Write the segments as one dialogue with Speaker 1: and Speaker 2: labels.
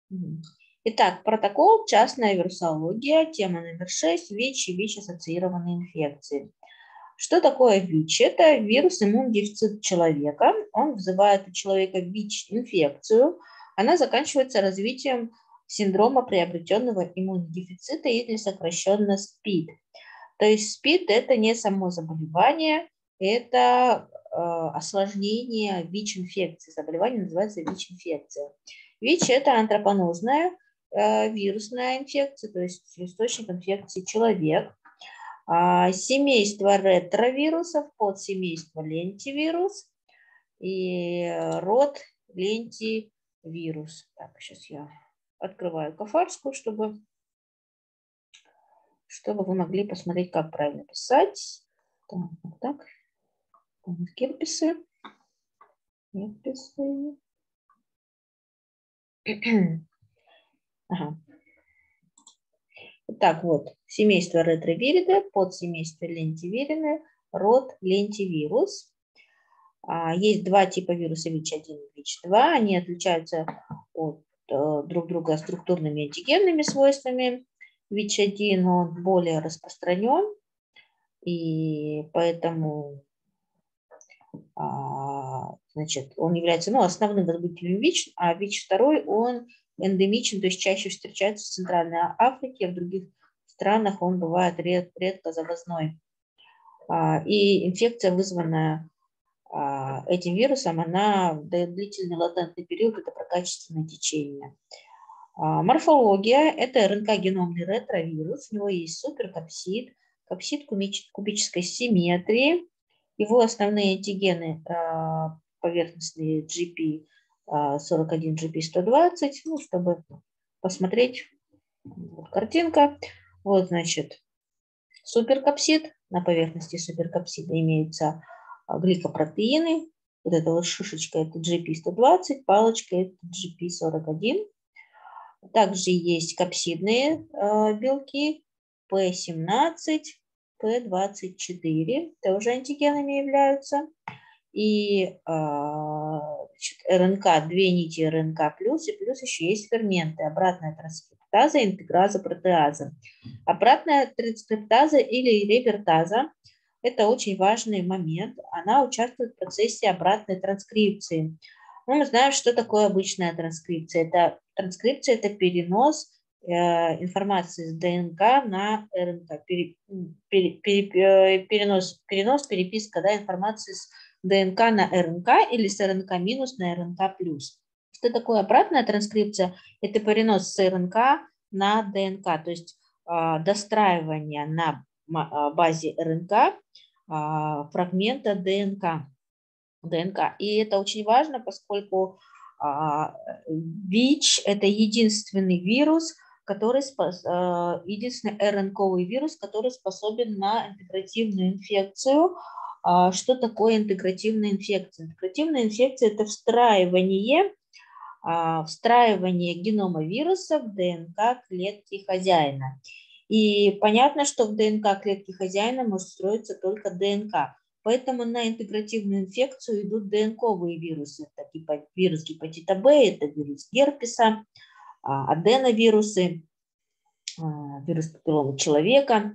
Speaker 1: Мгм. Итак, протокол «Частная вирусология», тема номер 6, ВИЧ и ВИЧ-ассоциированные инфекции. Что такое ВИЧ? Это вирус иммунодефицит человека. Он вызывает у человека ВИЧ-инфекцию. Она заканчивается развитием синдрома приобретенного иммунодефицита или сокращенно СПИД. То есть СПИД – это не само заболевание, это осложнение ВИЧ-инфекции. Заболевание называется ВИЧ-инфекция. ВИЧ – это антропонозная вирусная инфекция, то есть источник инфекции человек. Семейство ретровирусов, подсемейство лентивирус и род лентивирус. Так, сейчас я открываю Кафарскую, чтобы вы могли посмотреть, как правильно писать. Так. Герпесы. Ага. Так, вот, семейство ретровириды, подсемейство лентивириды, род лентивирус. Есть два типа вируса ВИЧ-1 и ВИЧ-2. Они отличаются от друг друга структурными антигенными свойствами. ВИЧ-1 он более распространен, и поэтому значит, он является основным возбудителем ВИЧ, а ВИЧ-2 он эндемичен, то есть чаще встречается в Центральной Африке, в других странах он бывает редко завозной. И инфекция, вызванная этим вирусом, она дает длительный латентный период, это прокачественное течение. Морфология – это РНК-геномный ретровирус, у него есть суперкапсид, капсид кубической симметрии, его основные антигены поверхностные GP41, GP120, чтобы посмотреть, вот картинка, вот, значит, суперкапсид, на поверхности суперкапсида имеются гликопротеины, вот эта вот шишечка – это GP120, палочка – это GP41. Также есть капсидные белки P17, P24, тоже антигенами являются. И РНК, две нити РНК плюс, и плюс еще есть ферменты, обратная транскриптаза, интеграза, протеаза. Обратная транскриптаза или ревертаза – это очень важный момент. Она участвует в процессе обратной транскрипции. Мы знаем, что такое обычная транскрипция. Транскрипция – это перенос информации с ДНК на РНК, переписка информации с ДНК на РНК или с РНК минус на РНК плюс. Что такое обратная транскрипция? Это перенос с РНК на ДНК, то есть достраивание на базе РНК фрагмента ДНК. И это очень важно, поскольку ВИЧ – это единственный вирус, единственный РНКовый вирус, который способен на интегративную инфекцию. Что такое интегративная инфекция? Интегративная инфекция – это встраивание генома вируса в ДНК клетки хозяина. И понятно, что в ДНК клетки хозяина может строиться только ДНК. Поэтому на интегративную инфекцию идут ДНКовые вирусы. Это вирус гепатита Б, это вирус герпеса, аденовирусы, вирус папилломы человека.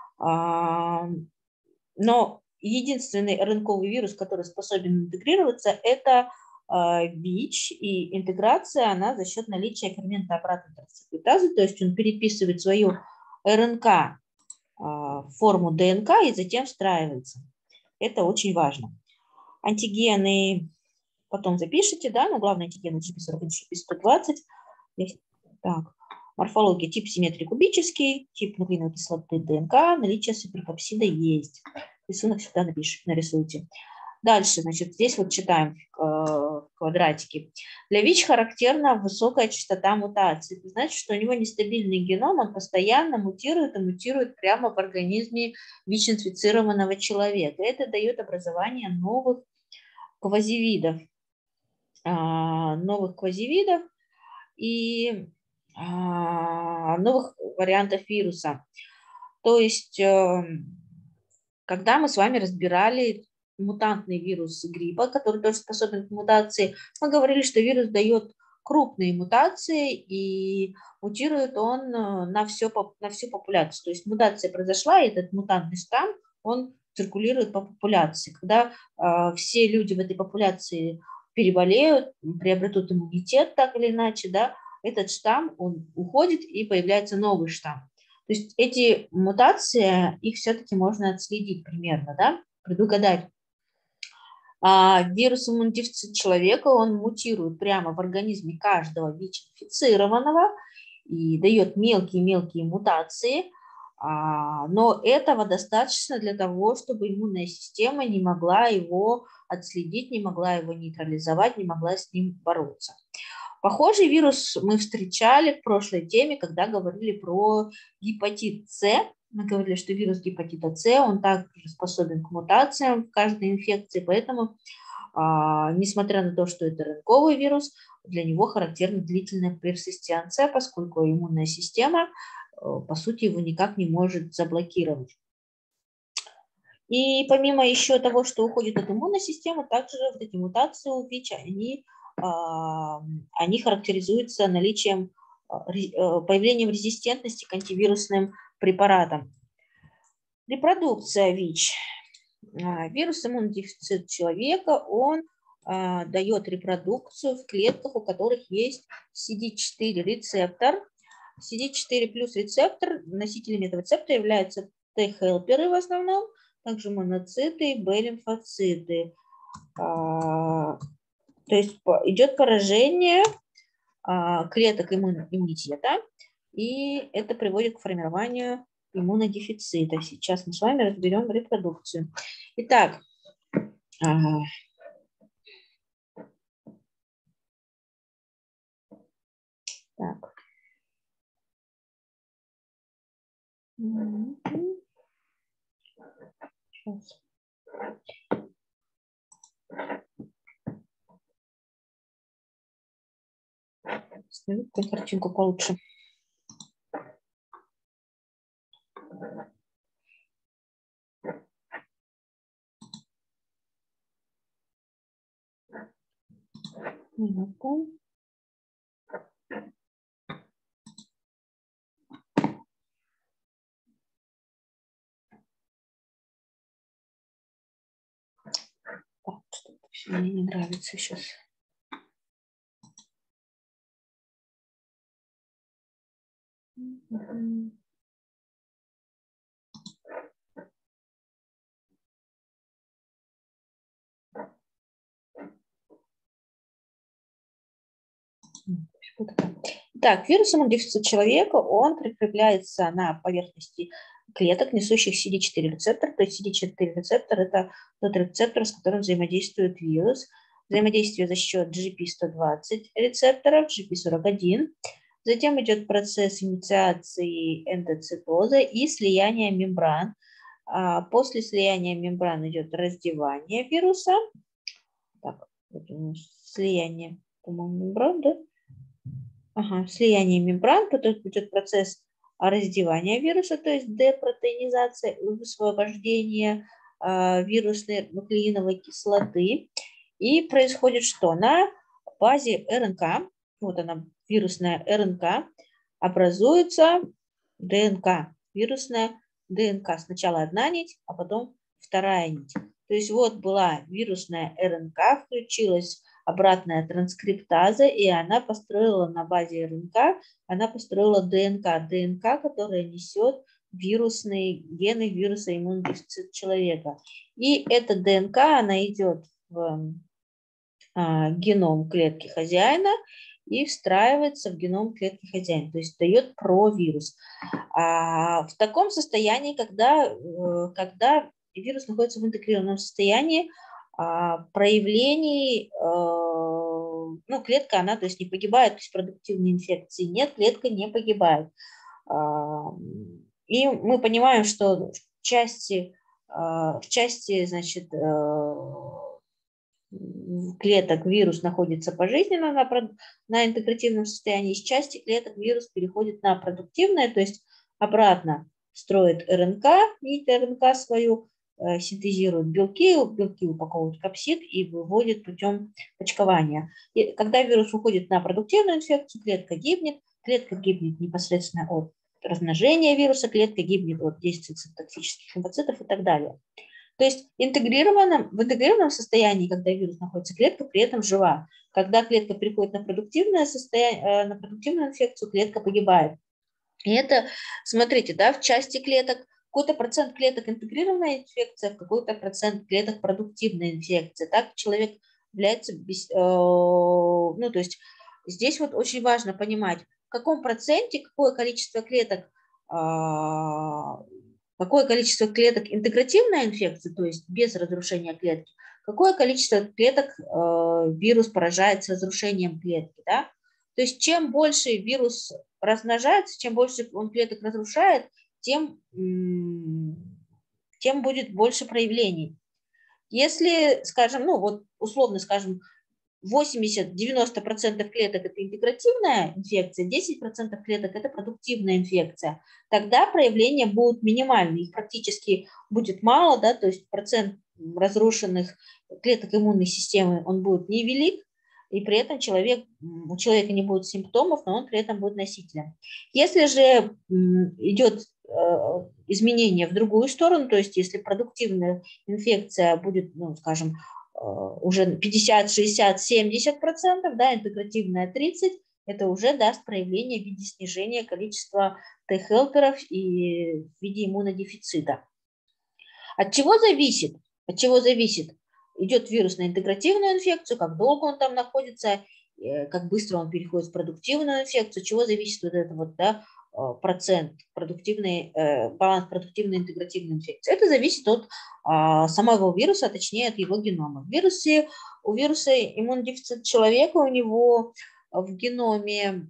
Speaker 1: Но единственный РНКовый вирус, который способен интегрироваться, это ВИЧ, и интеграция, она за счет наличия фермента обратной транскриптазы, то есть он переписывает свою РНК в форму ДНК и затем встраивается. Это очень важно. Антигены потом запишите, да, но главные антигены GP41, GP120. Так. Морфология, тип симметрии кубический, тип нуклеиновой кислоты ДНК, наличие суперкапсида есть. Рисунок всегда нарисуйте. Дальше, значит, здесь вот читаем квадратики. Для ВИЧ характерна высокая частота мутаций. Это значит, что у него нестабильный геном, он постоянно мутирует и мутирует прямо в организме ВИЧ-инфицированного человека. Это дает образование новых квазивидов. И новых вариантов вируса. То есть, когда мы с вами разбирали мутантный вирус гриппа, который тоже способен к мутации, мы говорили, что вирус дает крупные мутации, и мутирует он на всю популяцию. То есть мутация произошла, и этот мутантный штамм, он циркулирует по популяции. Когда все люди в этой популяции переболеют, приобретут иммунитет так или иначе, да, этот штамм, он уходит, и появляется новый штамм. То есть эти мутации, их все-таки можно отследить примерно, да, предугадать. Вирус иммунодефицита человека, он мутирует прямо в организме каждого ВИЧ-инфицированного и дает мелкие-мелкие мутации, но этого достаточно для того, чтобы иммунная система не могла его отследить, не могла его нейтрализовать, не могла с ним бороться. Похожий вирус мы встречали в прошлой теме, когда говорили про гепатит С. Мы говорили, что вирус гепатита С, он также способен к мутациям в каждой инфекции, поэтому, несмотря на то, что это РНКовый вирус, для него характерна длительная персистенция, поскольку иммунная система, по сути, его никак не может заблокировать. И помимо еще того, что уходит от иммунной системы, также вот эти мутации у ВИЧ, они характеризуются наличием, появлением резистентности к антивирусным препаратам. Репродукция ВИЧ. Вирус иммунодефицита человека, он дает репродукцию в клетках, у которых есть CD4 рецептор. CD4 плюс рецептор, носителями этого рецептора являются Т-хелперы в основном, также моноциты и Б-лимфоциты. То есть идет поражение клеток иммунитета, и это приводит к формированию иммунодефицита. Сейчас мы с вами разберем репродукцию. Итак, так. Сейчас. Ставлю картинку получше. Минутку. Так, что-то все мне не нравится сейчас. Так, вирус иммунодефицита человека, он прикрепляется на поверхности клеток, несущих CD4 рецептор. То есть CD4 рецептор – это тот рецептор, с которым взаимодействует вирус. Взаимодействие за счет GP120 рецепторов, GP41. Затем идет процесс инициации эндоцитоза и слияния мембран. После слияния мембран идет раздевание вируса. Так, вот у нас слияние, по-моему, мембран, да? Слияние мембран, потом идет процесс раздевания вируса, то есть депротеинизация, высвобождение вирусной нуклеиновой кислоты. И происходит что? На базе РНК, вот она, вирусная РНК, образуется ДНК, вирусная ДНК. Сначала одна нить, а потом вторая нить. То есть вот была вирусная РНК, включилась обратная транскриптаза, и она построила на базе РНК, она построила ДНК. ДНК, которая несет вирусные гены вируса иммунодефицита человека. И эта ДНК, она идет в геном клетки хозяина и встраивается в геном клетки хозяина, то есть дает провирус. В таком состоянии, когда вирус находится в интегрированном состоянии, проявлений, клетка, она, то есть не погибает, то есть продуктивной инфекции нет, клетка не погибает. И мы понимаем, что в части, значит, клеток вирус находится пожизненно на интегративном состоянии, из части клеток вирус переходит на продуктивное, то есть обратно строит РНК, нить РНК свою, синтезирует белки, белки упаковывают в капсид и выводит путем почкования. И когда вирус уходит на продуктивную инфекцию, клетка гибнет непосредственно от размножения вируса, клетка гибнет от действия цитотоксических лимфоцитов и так далее. То есть в интегрированном состоянии, когда вирус находится, клетка при этом жива. Когда клетка переходит на продуктивное состояние, на продуктивную инфекцию, клетка погибает. И это, смотрите, да, в части клеток какой-то процент клеток интегрированная инфекция, какой-то процент клеток продуктивная инфекция. Так человек является, ну, то есть здесь вот очень важно понимать, в каком проценте какое количество клеток интегративная инфекция, то есть без разрушения клетки, какое количество клеток вирус поражает с разрушением клетки, да? То есть чем больше вирус размножается, чем больше он клеток разрушает, тем будет больше проявлений. Если, скажем, ну вот условно скажем, 80-90% клеток – это интегративная инфекция, 10% клеток – это продуктивная инфекция, тогда проявления будут минимальны, их практически будет мало, да, то есть процент разрушенных клеток иммунной системы, он будет невелик, и при этом у человека не будет симптомов, но он при этом будет носителем. Если же идет изменение в другую сторону, то есть если продуктивная инфекция будет, ну, скажем, уже 50, 60, 70%, да, интегративная 30%, это уже даст проявление в виде снижения количества Т-хелперов и в виде иммунодефицита. От чего зависит? Идет вирус на интегративную инфекцию, как долго он там находится, как быстро он переходит в продуктивную инфекцию, от чего зависит вот это вот, да, процент баланс продуктивной и интегративной инфекции. Это зависит от самого вируса, а точнее от его генома. У вируса иммунодефицит человека, у него в геноме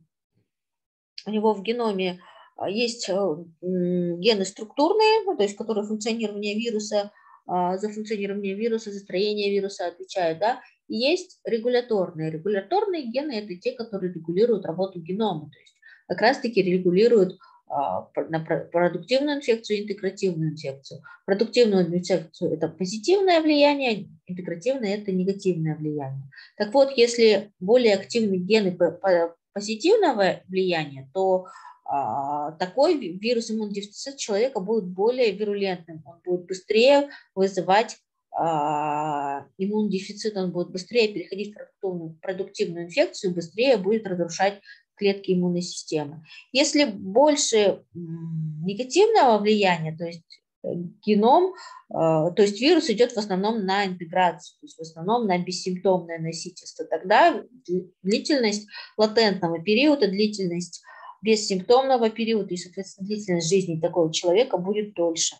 Speaker 1: есть гены структурные, ну, то есть которые за функционирование вируса, за строение вируса отвечают, да, и есть регуляторные. Регуляторные гены – это те, которые регулируют работу генома, то есть как раз-таки регулируют на продуктивную инфекцию и интегративную инфекцию. Продуктивную инфекцию – это позитивное влияние, интегративное – это негативное влияние. Так вот, если более активны гены позитивного влияния, то такой вирус иммунодефицита человека будет более вирулентным, он будет быстрее вызывать иммунодефицит, он будет быстрее переходить в продуктивную инфекцию, быстрее будет разрушать клетки иммунной системы. Если больше негативного влияния, то есть геном, то есть вирус идет в основном на интеграцию, то есть в основном на бессимптомное носительство, тогда длительность латентного периода, длительность бессимптомного периода и, соответственно, длительность жизни такого человека будет дольше.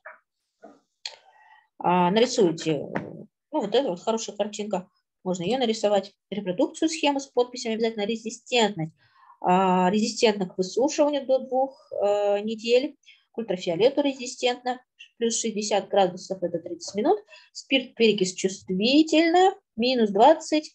Speaker 1: Нарисуйте, ну, вот это вот хорошая картинка, можно ее нарисовать, репродукцию схемы с подписями, обязательно резистентность. Резистентна к высушиванию до 2 недель, к ультрафиолету резистентна, плюс 60 градусов это 30 минут, спирт, перекись чувствительна, минус 20,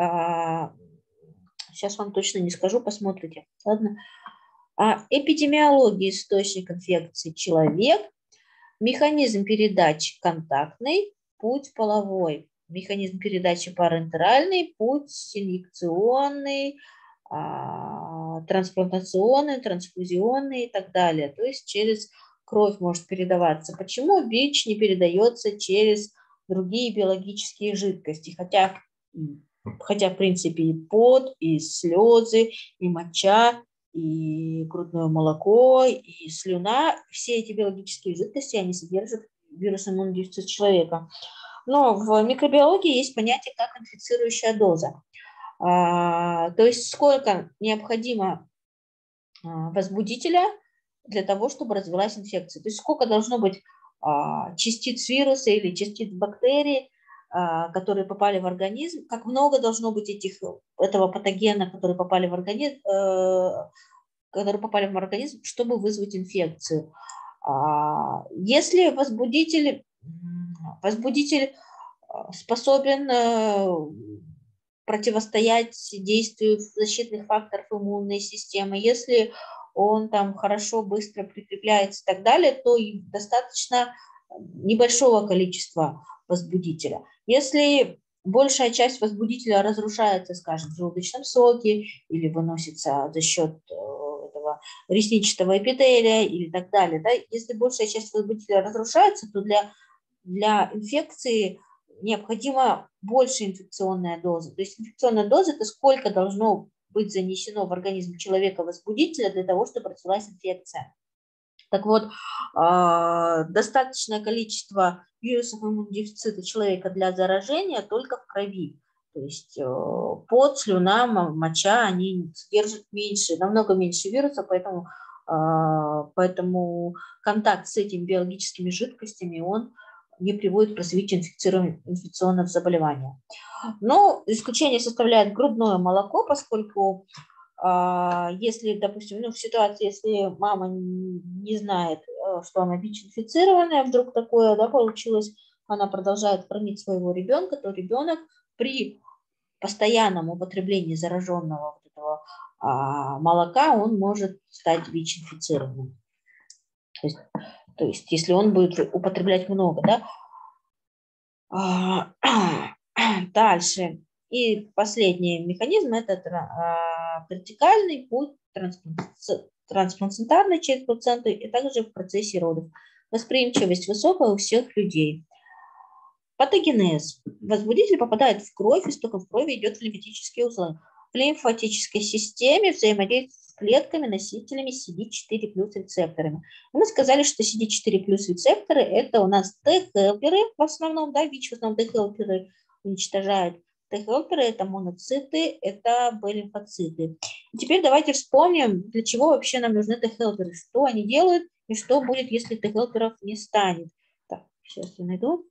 Speaker 1: сейчас вам точно не скажу, посмотрите, ладно. Эпидемиология, источник инфекции человек, механизм передачи контактный, путь половой, механизм передачи парентеральный, путь селекционный, трансплантационный, трансфузионный и так далее. То есть через кровь может передаваться. Почему ВИЧ не передается через другие биологические жидкости? Хотя в принципе, и пот, и слезы, и моча, и грудное молоко, и слюна, все эти биологические жидкости, они содержат вирус иммунодефицита человека. Но в микробиологии есть понятие как инфицирующая доза. То есть сколько необходимо возбудителя для того, чтобы развилась инфекция. То есть сколько должно быть частиц вируса или частиц бактерий, которые попали в организм, как много должно быть этого патогена, которые попали в организм, чтобы вызвать инфекцию. Если возбудитель способен противостоять действию защитных факторов иммунной системы, если он там хорошо, быстро прикрепляется и так далее, то достаточно небольшого количества возбудителя. Если большая часть возбудителя разрушается, скажем, в желудочном соке или выносится за счет этого ресничного эпителия или так далее, да, если большая часть возбудителя разрушается, то для инфекции необходима большая инфекционная доза. То есть инфекционная доза – это сколько должно быть занесено в организм человека возбудителя для того, чтобы началась инфекция. Так вот, достаточное количество вирусов иммунодефицита человека для заражения только в крови. То есть пот, слюна, моча, они содержат меньше, намного меньше вирусов, поэтому контакт с этими биологическими жидкостями, он не приводит к развитию инфекционных заболеваний. Но исключение составляет грудное молоко, поскольку если, допустим, в ситуации, если мама не знает, что она ВИЧ-инфицированная, вдруг такое, да, получилось, она продолжает кормить своего ребенка, то ребенок при постоянном употреблении зараженного вот этого молока, он может стать ВИЧ-инфицированным. То есть, если он будет употреблять много, да. Дальше. И последний механизм – это вертикальный путь трансплацентарный через плаценту и также в процессе родов. Восприимчивость высокая у всех людей. Патогенез. Возбудитель попадает в кровь, истоком в крови идет в лимфатические узлы. В лимфатической системе взаимодействует с клетками, носителями CD4 плюс рецепторами. Мы сказали, что CD4 плюс рецепторы – это у нас Т-хелперы в основном, да, ВИЧ в основном Т-хелперы уничтожают. Т-хелперы – это моноциты, это Б-лимфоциты. И теперь давайте вспомним, для чего вообще нам нужны Т-хелперы, что они делают и что будет, если Т-хелперов не станет. Так, сейчас я найду.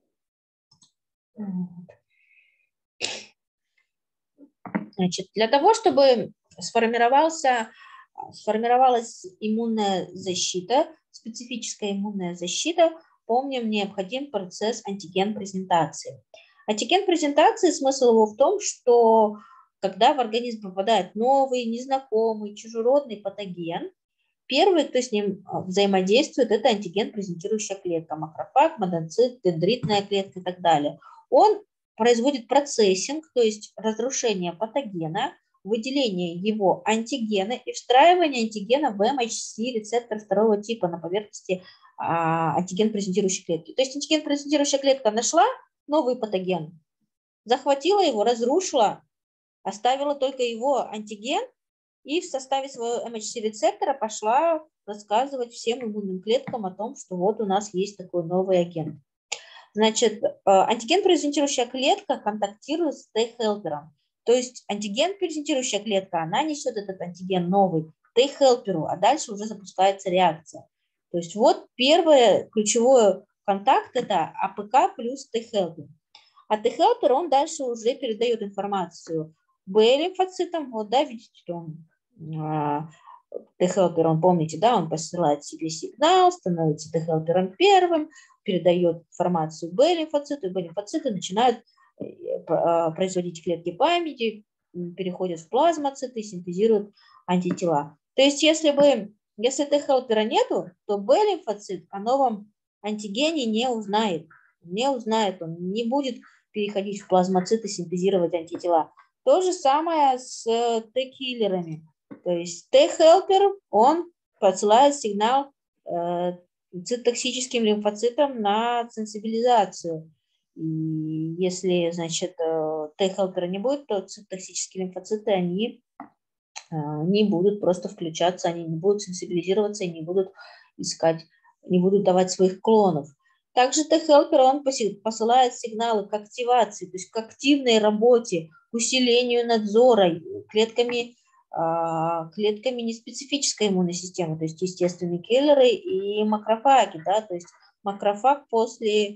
Speaker 1: Значит, для того, чтобы сформировалась иммунная защита, специфическая иммунная защита, помним, необходим процесс антиген-презентации. Антиген-презентации, смысл его в том, что когда в организм попадает новый, незнакомый, чужеродный патоген, первый, кто с ним взаимодействует, это антиген-презентирующая клетка, макрофаг, модоцит, дендритная клетка и так далее. Он производит процессинг, то есть разрушение патогена, выделение его антигена и встраивание антигена в MHC рецептор второго типа на поверхности антиген-презентирующей клетки. То есть антиген-презентирующая клетка нашла новый патоген, захватила его, разрушила, оставила только его антиген, и в составе своего MHC-рецептора пошла рассказывать всем иммунным клеткам о том, что вот у нас есть такой новый агент. Значит, антиген-презентирующая клетка контактирует с Т-хелпером. То есть антиген-презентирующая клетка, она несет этот антиген новый Т-хелперу, а дальше уже запускается реакция. То есть вот первый ключевой контакт – это АПК плюс Т-хелпер. А Т-хелпер, он дальше уже передает информацию Б-лимфоцитам. Вот, да, видите, он Т-хелпер, он, помните, да, он посылает себе сигнал, становится Т-хелпером первым, передает информацию Б-лимфоциту, и Б-лимфоциты начинают производить клетки памяти, переходят в плазмоциты, синтезируют антитела. То есть если Т-хелпера нету, то Б-лимфоцит о новом антигене не узнает, он не будет переходить в плазмоциты, синтезировать антитела. То же самое с Т-киллерами. То есть Т-хелпер, он посылает сигнал цитотоксическим лимфоцитам на сенсибилизацию. И если, значит, Т-хелпера не будет, то цитотоксические лимфоциты, они не будут просто включаться, они не будут сенсибилизироваться и не будут искать, не будут давать своих клонов. Также Т-хелпер, он посылает сигналы к активации, то есть к активной работе, к усилению надзора клетками неспецифической иммунной системы, то есть естественные киллеры и макрофаги. Да, то есть макрофаг после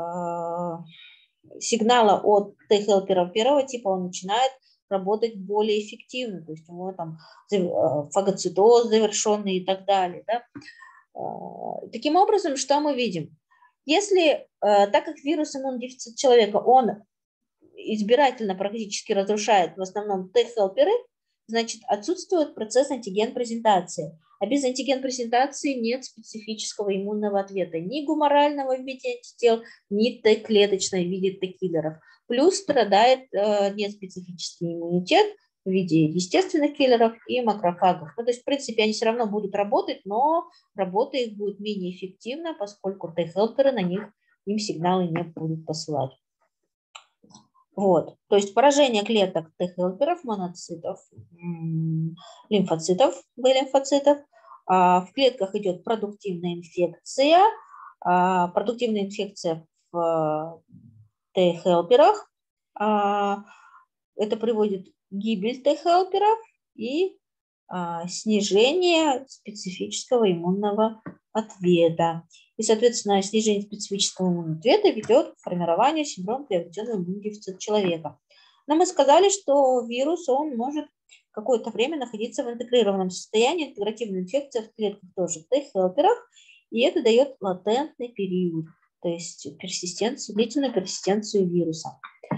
Speaker 1: сигнала от Т-хелпера первого типа он начинает работать более эффективно, то есть у него там фагоцитоз завершенный и так далее. Да. Таким образом, что мы видим? Если, так как вирус иммунодефицит человека, он избирательно практически разрушает в основном Т-хелперы, значит, отсутствует процесс антиген-презентации. А без антиген-презентации нет специфического иммунного ответа ни гуморального в виде антител, ни Т-клеточной в виде Т-киллеров. Плюс страдает неспецифический иммунитет в виде естественных киллеров и макрофагов. Ну, то есть, в принципе, они все равно будут работать, но работа их будет менее эффективна, поскольку Т-хелперы на них им сигналы не будут посылать. Вот. То есть поражение клеток Т-хелперов, моноцитов, лимфоцитов, Б-лимфоцитов. В клетках идет продуктивная инфекция. Продуктивная инфекция в Т-хелперах. Это приводит к гибели Т-хелперов и снижение специфического иммунного ответа. И, соответственно, снижение специфического иммунного ответа ведет к формированию синдрома приобретенного иммунодефицита человека. Но мы сказали, что вирус, он может какое-то время находиться в интегрированном состоянии, интегративная инфекция в клетках тоже, в Т-хелперах, и это дает латентный период, то есть персистенцию, длительную персистенцию вируса.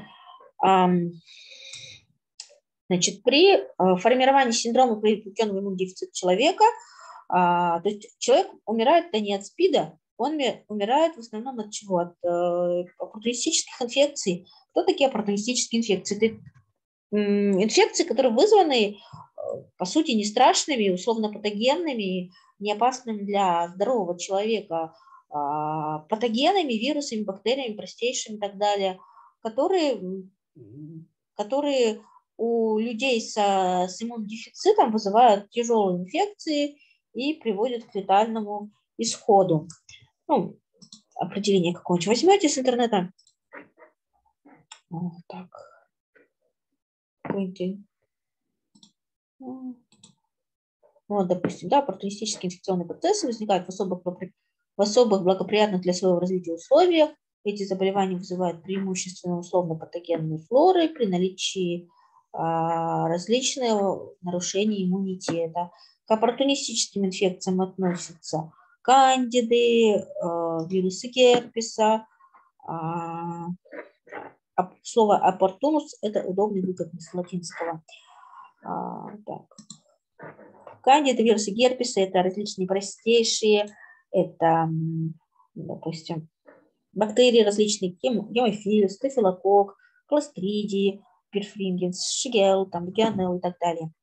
Speaker 1: Значит, при формировании синдрома приобретенного иммунодефицита человека, то есть человек умирает-то не от СПИДа, он умирает в основном от чего? От оппортунистических инфекций. Кто такие оппортунистические инфекции? Это инфекции, которые вызваны, по сути, не страшными, условно патогенными, не опасными для здорового человека, патогенами, вирусами, бактериями, простейшими и так далее, которые у людей с иммунодефицитом вызывают тяжелые инфекции и приводят к летальному исходу. Ну, определение какое-нибудь возьмете с интернета. Вот так. Вот, допустим, да, оппортунистические инфекционные процессы возникают в особых благоприятных для своего развития условиях. Эти заболевания вызывают преимущественно условно-патогенные флоры при наличии различных нарушений иммунитета. К оппортунистическим инфекциям относятся кандиды, вирусы герпеса. Слово оппортунус – это удобный выкат с латинского. Кандиды, вирусы герпеса – это различные простейшие, это, допустим, бактерии различные, гемофилус, стафилококк, кластридии, перфрингенс, шигелл, легионелл и так далее.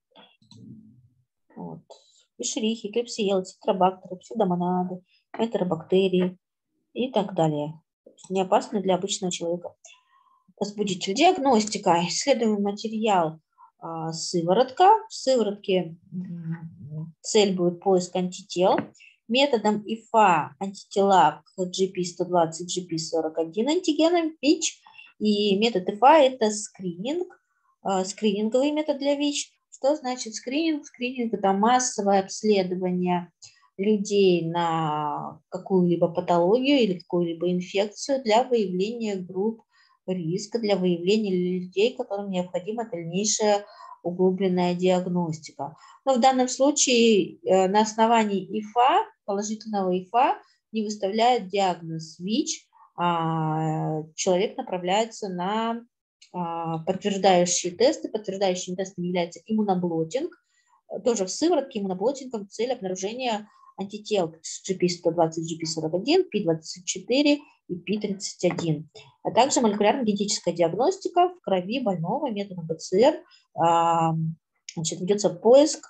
Speaker 1: Вот. Эшерихи, клепсиеллы, тетрабактеры, псевдомонады, энтеробактерии и так далее. Не опасны для обычного человека. Возбудитель. Диагностика. Исследуемый материал. Сыворотка. В сыворотке цель будет поиск антител. Методом ИФА антитела к GP120, GP41 антигенам ВИЧ. И метод ИФА – это скрининг, скрининговый метод для ВИЧ. Что значит скрининг? Скрининг – это массовое обследование людей на какую-либо патологию или какую-либо инфекцию для выявления групп риска, для выявления людей, которым необходима дальнейшая углубленная диагностика. Но в данном случае на основании ИФА, положительного ИФА, не выставляет диагноз ВИЧ, а человек направляется на подтверждающие тесты. Подтверждающим тестом является иммуноблотинг. Тоже в сыворотке иммуноблотингом цель обнаружения антител GP120, GP41, P24 и P31. А также молекулярно-генетическая диагностика в крови больного методом ПЦР. Значит, ведется поиск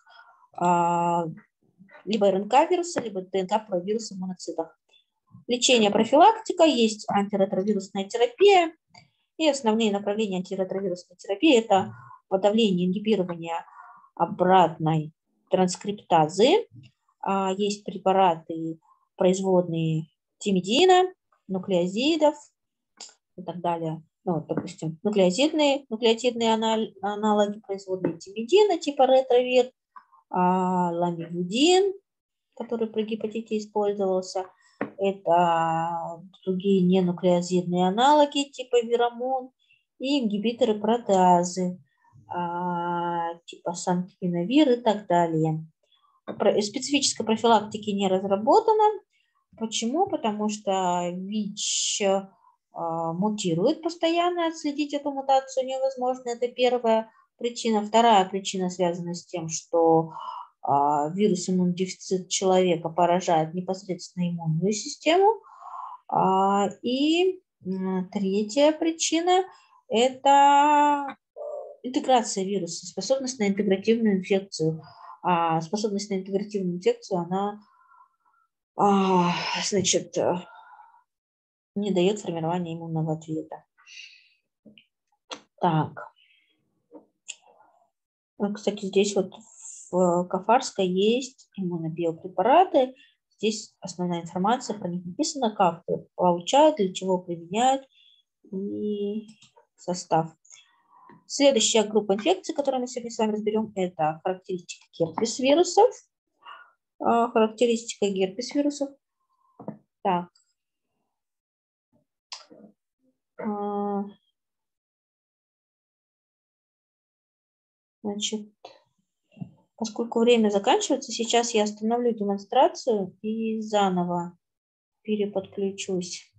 Speaker 1: либо РНК вируса, либо ДНК вируса в моноцитах. Лечение, профилактика, есть антиретровирусная терапия. И основные направления антиретровирусной терапии – это подавление, ингибирование обратной транскриптазы. Есть препараты, производные тимидина, нуклеозидов и так далее. Ну, вот, допустим, нуклеотидные аналоги, производные тимидина типа ретровир, ламивудин, который при гепатите использовался. Это другие ненуклеозидные аналоги типа вирамон и ингибиторы протеазы типа санкинавир и так далее. Специфической профилактики не разработано. Почему? Потому что ВИЧ мутирует постоянно, отследить эту мутацию невозможно. Это первая причина. Вторая причина связана с тем, что вирус иммунодефицит человека поражает непосредственно иммунную систему. И третья причина – это интеграция вируса, способность на интегративную инфекцию. Способность на интегративную инфекцию, она, значит, не дает формирования иммунного ответа. Так. Кстати, здесь вот в Кафарской есть иммунобиопрепараты. Здесь основная информация про них написана, как получают, для чего применяют и состав. Следующая группа инфекций, которую мы сегодня с вами разберем, это характеристика герпес-вирусов. Характеристика герпес-вирусов. Так. Значит, поскольку время заканчивается, сейчас я остановлю демонстрацию и заново переподключусь.